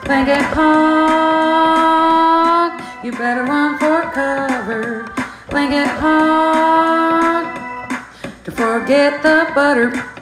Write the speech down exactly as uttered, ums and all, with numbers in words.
Blanket hog, you better run for cover. Blanket hog, to forget the butter.